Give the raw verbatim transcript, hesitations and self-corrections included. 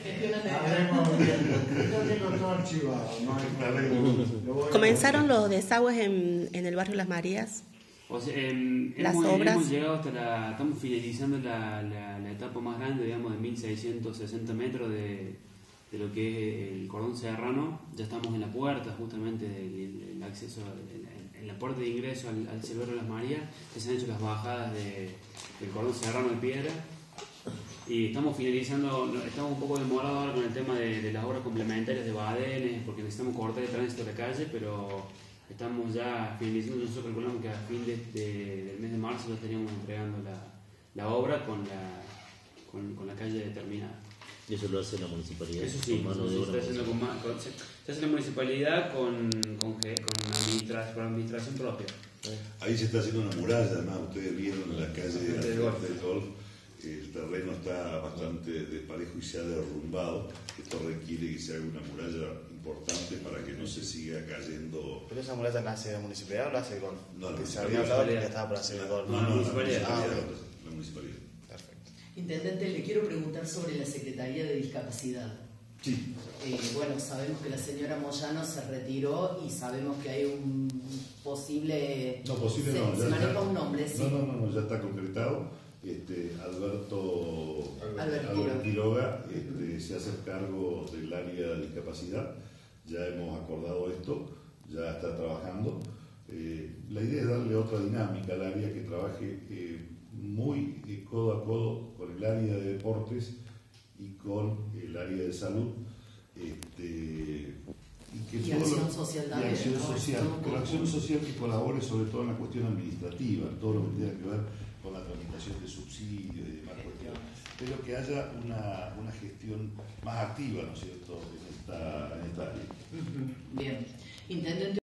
¿Comenzaron los desagües en, en el barrio Las Marías? O sea, eh, Las hemos, obras. hemos llegado hasta la, estamos finalizando la, la, la etapa más grande, digamos, de mil seiscientos sesenta metros de, de lo que es el cordón serrano. Ya estamos en la puerta, justamente, del, del acceso, en, en la puerta de ingreso al, al Cerro de Las Marías. Ya se han hecho las bajadas de, del cordón serrano de piedra. Y estamos finalizando, estamos un poco demorados ahora con el tema de, de las obras complementarias de badenes, porque necesitamos cortar el tránsito de la calle, pero estamos ya finalizando. Nosotros calculamos que a fin de, de, del mes de marzo ya estaríamos entregando la, la obra con la, con, con la calle determinada. ¿Y eso lo hace la municipalidad? Eso sí, con mano se, de está obra haciendo con, con, se, se hace la municipalidad con, con, con, administra, con administración propia. Ahí se está haciendo una muralla, además ustedes vieron en la calle del golf. del golf. El terreno está bastante desparejo y se ha derrumbado. Esto requiere que se haga una muralla importante para que no se siga cayendo. ¿Pero esa muralla nace de la municipalidad o la hace el golf? No, la se había hablado que estaba por hacer el golf. No, no, la municipalidad. municipalidad. Ah, okay. La municipalidad. Perfecto. Intendente, le quiero preguntar sobre la Secretaría de Discapacidad. Sí. Eh, bueno, sabemos que la señora Moyano se retiró y sabemos que hay un posible... No, posible se, no. Se ya, maneja ya, un nombre, sí. No, no, no, no, ya está concretado. Este, Alberto, Alberto Alberto Quiroga este, se hace cargo del área de discapacidad. Ya hemos acordado esto, ya está trabajando. Eh, la idea es darle otra dinámica al área, que trabaje eh, muy eh, codo a codo con el área de deportes y con el área de salud. Este, y que y todo acción lo, social y también. acción ¿no? social, pero acción social que colabore sobre todo en la cuestión administrativa, todo lo que tenga que ver con la tramitación de subsidios y demás cuestiones, pero que haya una, una gestión más activa, ¿no es cierto?, en esta, en esta área. Bien. Intendente.